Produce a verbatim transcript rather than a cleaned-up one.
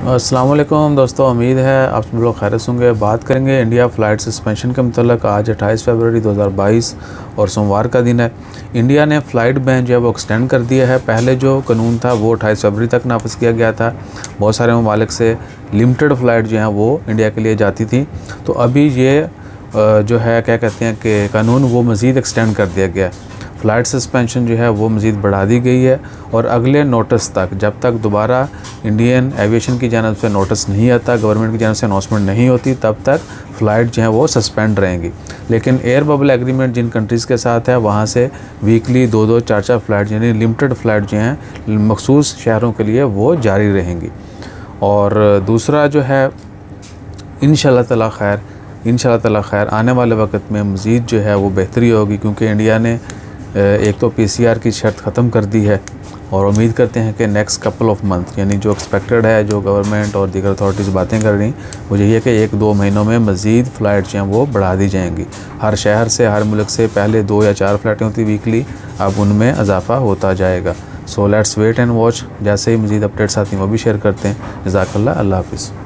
अस्सलाम वालेकुम दोस्तों, उम्मीद है आप सब लोग खैरियत होंगे। बात करेंगे इंडिया फ़्लाइट सस्पेंशन के मतलब। आज अट्ठाईस फरवरी दो हज़ार बाईस और सोमवार का दिन है। इंडिया ने फ़्लाइट बैन जो है वो एक्सटेंड कर दिया है। पहले जो कानून था वो अट्ठाईस फरवरी तक नाफिज किया गया था। बहुत सारे ममालिक से लिमिटेड फ़्लाइट जो हैं वो इंडिया के लिए जाती थी, तो अभी ये जो है क्या कहते हैं कि कानून वो मज़ीद एक्सटेंड कर दिया गया। फ़्लाइट सस्पेंशन जो है वो मज़ीद बढ़ा दी गई है और अगले नोटिस तक, जब तक दोबारा इंडियन एविएशन की जानब से नोटिस नहीं आता, गवर्नमेंट की जानब से अनाउंसमेंट नहीं होती, तब तक फ़्लाइट जो है वो सस्पेंड रहेंगी। लेकिन एयर बबल एग्रीमेंट जिन कंट्रीज़ के साथ है, वहाँ से वीकली दो दो चार चार फ़्लाइट यानी लिमिटेड फ़्लाइट जो हैं मखसूस शहरों के लिए वो जारी रहेंगी। और दूसरा जो है इंशाअल्लाह ताला खैर इंशाअल्लाह ताला खैर आने वाले वक्त में मज़ीद जो है वो बेहतरी होगी, क्योंकि इंडिया ने एक तो पीसीआर की शर्त ख़त्म कर दी है और उम्मीद करते हैं कि नेक्स्ट कपल ऑफ मंथ यानी जो एक्सपेक्टेड है, जो गवर्नमेंट और दीगर अथॉरिटीज़ बातें कर रही, वो यही है कि एक दो महीनों में मज़ीद फ़्लाइट जो हैं वो बढ़ा दी जाएंगी। हर शहर से, हर मुल्क से पहले दो या चार फ़्लाइटें होती वीकली, अब उनमें इजाफ़ा होता जाएगा। So let's wait and watch. जैसे ही मज़ीद अपडेट्स आती हैं वो भी शेयर करते हैं। जज़ाकल्लाह, अल्लाह हाफ़िज़।